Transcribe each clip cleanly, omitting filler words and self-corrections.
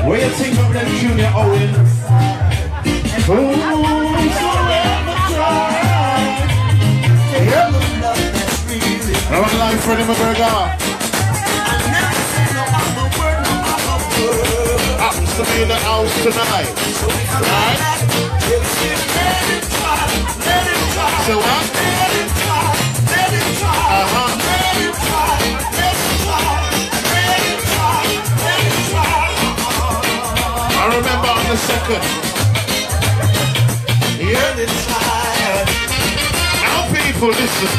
What do you think of them Junior Owen? Yep. I want to like Freddie McGregor. Happens to be in the house tonight. Right? So what? I remember on the second. Yeah. Now people listen.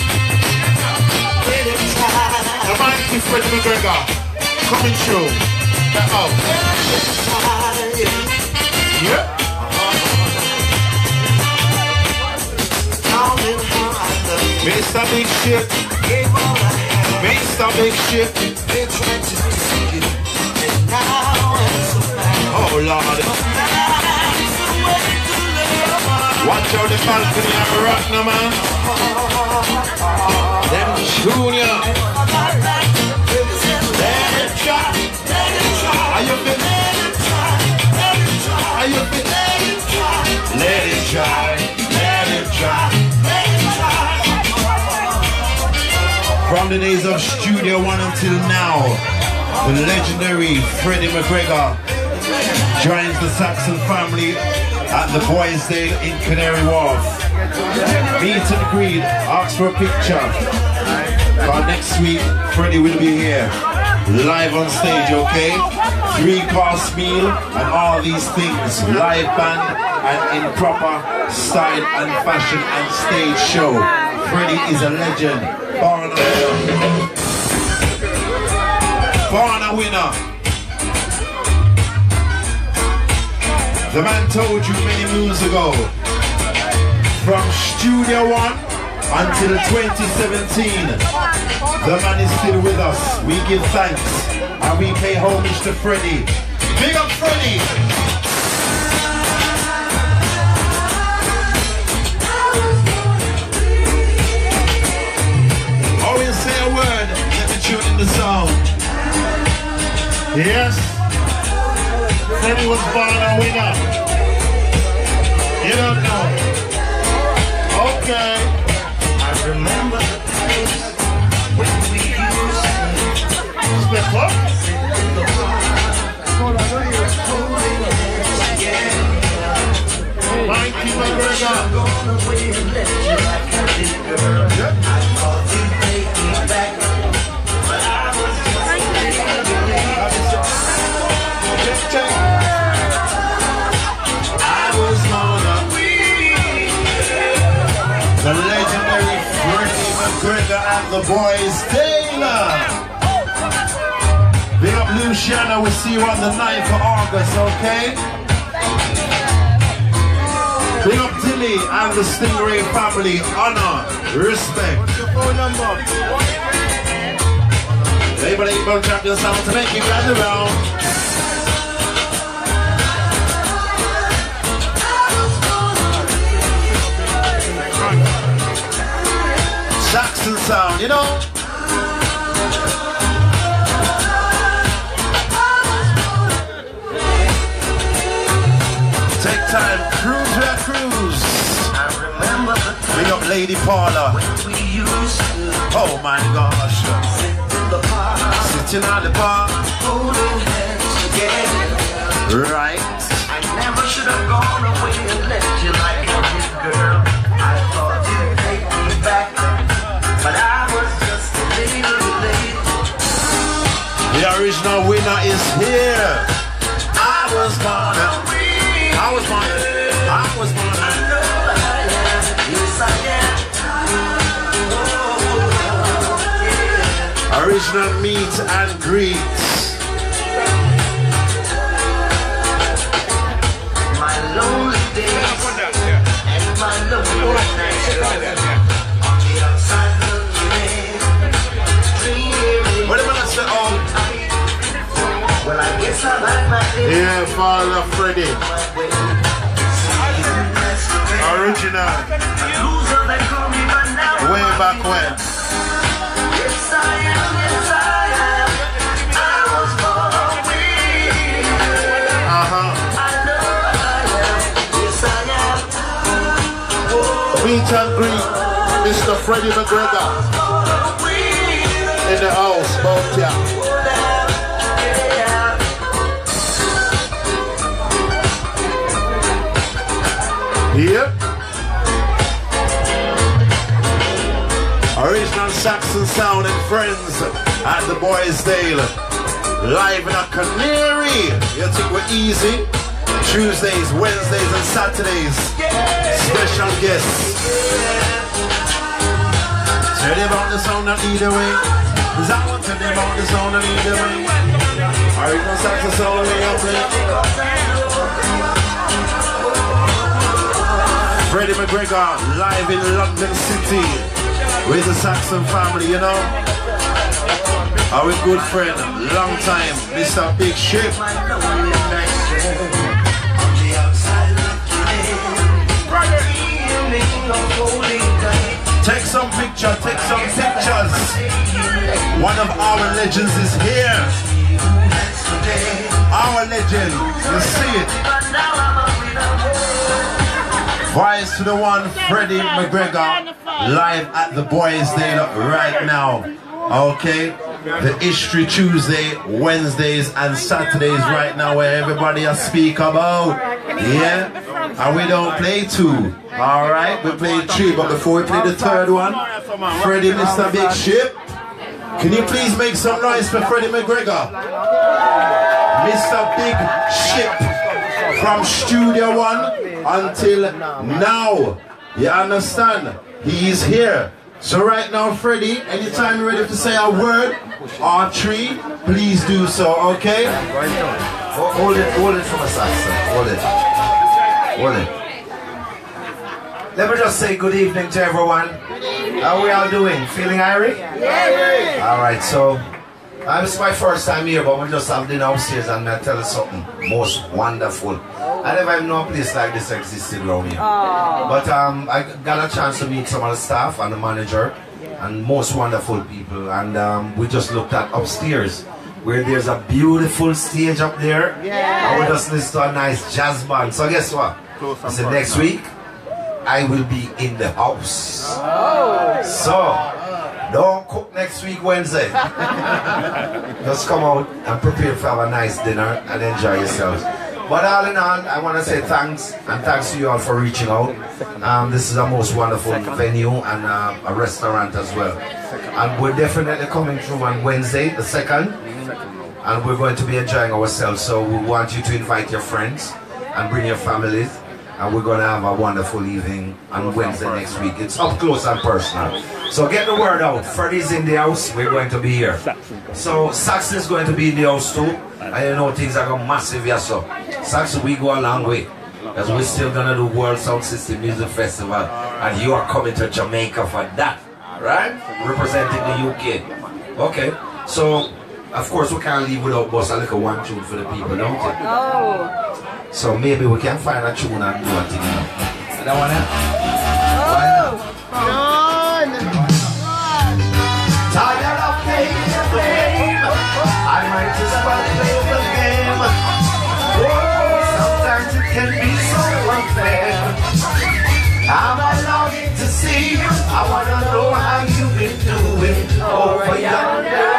The mighty Freddie McGregor coming through. Oh. Yeah. Mr. Big Shit. Mr. Big Shit. Oh Lord. Watch out the balcony and rock no man. Them Junior. Let it try. Are you fit? Are you fit? Let it try. Let it try. From the days of Studio One until now, the legendary Freddie McGregor joins the Saxon family at the Boisdale in Canary Wharf. Meet and greet, ask for a picture. But next week, Freddie will be here, live on stage, okay? 3-course meal and all these things, live band and in proper style and fashion and stage show. Freddie is a legend, born a winner. The man told you many moons ago, from Studio One until 2017, the man is still with us. We give thanks and we pay homage to Freddie. Big up Freddie! Always say a word, let me tune in the song. Yes, Freddie was born a winner. You don't know. Okay. I remember the days when we used to step up. Mikey McGregor. The legendary Freddie McGregor at the Boisdale. Big up Luciana, we'll see you on the 9th of August, okay? Big up Tilly and the Stingray family. Honor, respect. What's your phone number? Label 8 Bone Champion sound to make you glad around. Saxon sound, you know? Take time, cruise where I cruise. I remember the time. Big up Lady Paula. We used to. Oh my gosh. Sitting on the bar. Holding hands together. Right. I never should have gone away and left you like a big girl. I thought you'd take me back. But I was just a little late. The original winner is here. I was born. Yes, I am. Original meet and greet. My lonely days and my lonely nights. Well, I guess I like my day. Yeah, Father Freddie. Original. Way back when. Yes, I am. I was born Meet and greet Mr. Freddie McGregor in the house, both ya. Yep. Original Saxon sound and friends at the Boisdale. Live in a Canary. You think we're easy? Tuesdays, Wednesdays and Saturdays. Special guests. Tell them about the sound and either way. Is that one? Tell them about the sound and either way. Original Saxon sound way up there. Freddie McGregor live in London City with the Saxon family, you know. Our good friend, long time, Mr. Big Ship. Take some pictures. One of our legends is here. Our legend, you see it. Voice to the one, Freddie McGregor, live at the Boisdale right now. Okay, the History Tuesday, Wednesdays and Saturdays right now where everybody will speak about. Yeah, and we don't play two. Alright, we play three, but before we play the third one, Freddie, Mr. Big Ship, can you please make some noise for Freddie McGregor? Mr. Big Ship from Studio One until now. You understand? He is here. So right now, Freddie, anytime you're ready to say a word or three, please do so, okay? Hold it from a Saxon. Hold it. Let me just say good evening to everyone. How are we all doing? Feeling irie? Yeah. Alright, so this is my first time here, but we just have dinner upstairs and I'll tell you something most wonderful. I never even know a place like this existed around here. But I got a chance to meet some of the staff and the manager and most wonderful people. And we just looked at upstairs where there's a beautiful stage up there. And we just listened to a nice jazz band. So guess what? So next week, I will be in the house. So, don't cook next week Wednesday. Just come out and prepare for have a nice dinner and enjoy yourselves. But all in all, I want to say thanks, and thanks to you all for reaching out. This is a most wonderful venue and a restaurant as well. And we're definitely coming through on Wednesday, the 2nd, and we're going to be enjoying ourselves. So we want you to invite your friends and bring your families. And we're going to have a wonderful evening on Wednesday next week. It's up close and personal. So get the word out. Freddie's in the house. We're going to be here. So Saxon is going to be in the house too. And you know things are going massive here. So Saxon, we go a long way. Because we're still going to do World Sound System Music Festival. And you are coming to Jamaica for that. Right? Representing the UK. Okay. So, of course, we can't leave without bust a little one tune for the people, don't we? Oh. So maybe we can find a tune and do a thing. You don't want that? Why not? Tired of playing the game, I might just well play the game. Oh, sometimes it can be so unfair. I'm longing to see you. I want to know how you've been doing over yonder.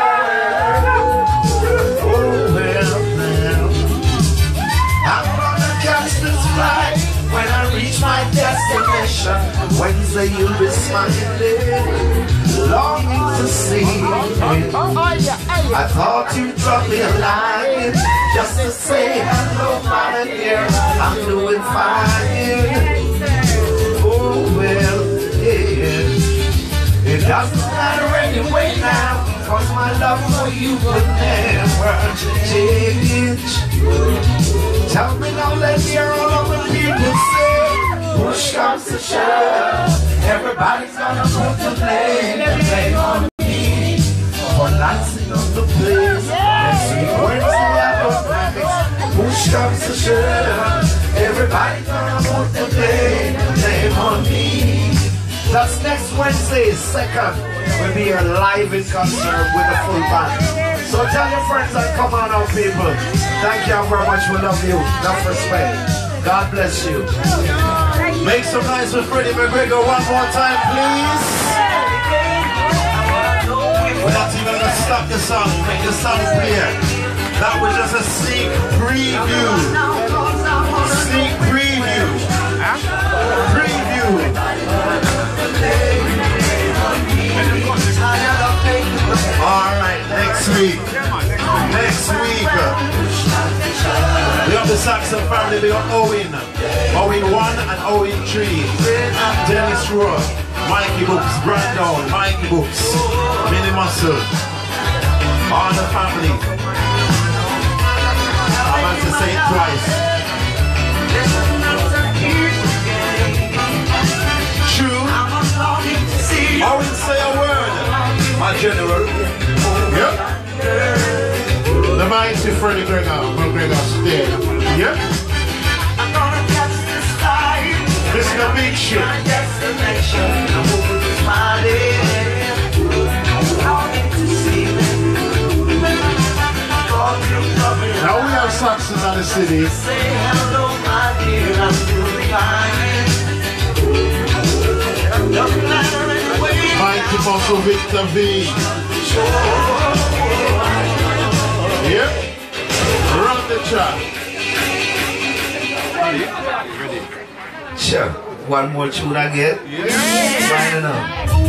When I reach my destination, Wednesday you'll be smiling, longing to see me. I thought you'd drop me a line just to say hello, my dear. I'm doing fine. Oh well, yeah. It doesn't matter anyway now, cause my love for you would never change. Tell me now, let's hear all of the people say, push comes to shove, everybody's gonna put the blame on me for not sitting on the place. Next week Wednesday I don't practice. Push comes to shove, everybody's gonna put the blame on me. That's next Wednesday, 2nd. We'll be here live in concert with a full band. So tell your friends and come on out, people. Thank you very much. We love you. Enough respect. God bless you. Make some noise for Freddie McGregor one more time, please. We're not even gonna stop the song, make the song clear. That was just a sneak preview. Sneak preview. Preview. Alright, next week. Next week. We have the Saxon family, we got Owen. Owen 1 and Owen 3. Dennis Rowe. Mikey Books, Brandon, Mikey Books, Mini Muscle. All the family. I'm about to say it twice. True. Owen, say a word. My general. Yep. The mighty Freddie McGregor stay. Yep. This is the big shit. Now we have Saxon in the city. Mighty Muscle Victor V. Yep. Run the track. Ready. Sure. One more tune I get. Yeah. Signing up.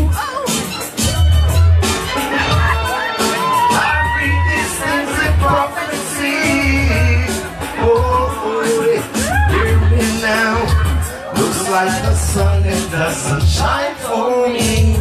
I read these things in prophecy. Oh, hear me now. Looks like the sun, it doesn't shine for me.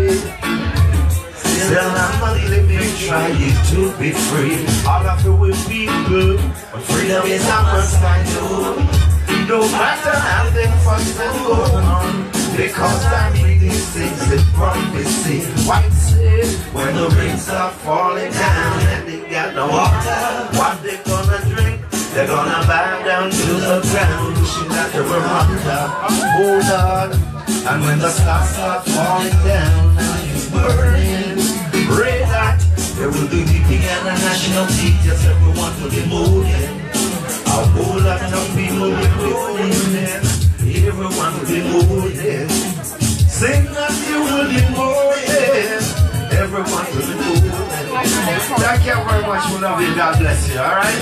Still I'm a living, trying to be free. All of it will be good, but freedom is not what I do. No matter how they fuss and go on, because I read these things in prophecy. White said, when the rain start falling down and they got no water, what they gonna drink? They're gonna bow down to the ground, wishing that they were under. Hold on, and when the stars start falling down and it's burning red hot, there will be weeping and a national tears. Yes, everyone will be moving. A whole lot of people will be moving. Everyone will be moving. Sing that you will be moving. Everyone will be moving. Thank you very much. We love you. God bless you. Alright?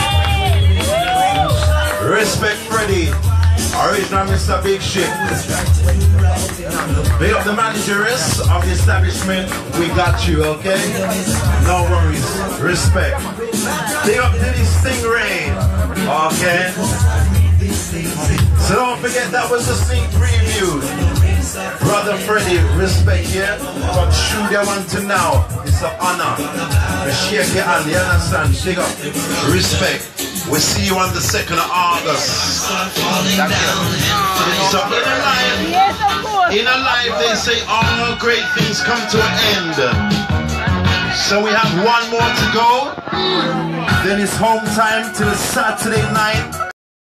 Respect Freddie. Original Mr. Big Shit. Big up the managers of the establishment. We got you, okay? No worries. Respect. Big up to the Stingray. Okay? So don't forget that was the sneak preview. Brother Freddie, respect here. From Studio 1 to now. It's an honor. To shake your hand, you understand? Shake up. Respect. We'll see you on the 2nd of August. So in a life they say all great things come to an end. So we have one more to go. Then it's home time till Saturday night.